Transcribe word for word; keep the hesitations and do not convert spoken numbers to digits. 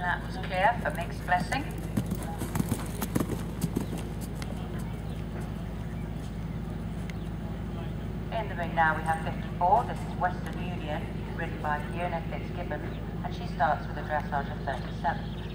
That was clear for Mixed Blessing. In the ring now we have fifty-four. This is Western Union, ridden by Fiona Fitzgibbon, and she starts with a dressage of thirty-seven.